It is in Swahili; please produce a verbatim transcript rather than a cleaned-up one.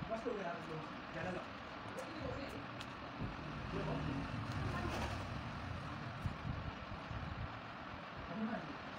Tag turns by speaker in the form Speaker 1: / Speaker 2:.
Speaker 1: Basta wala ka siya. Gala lang. Ano ba?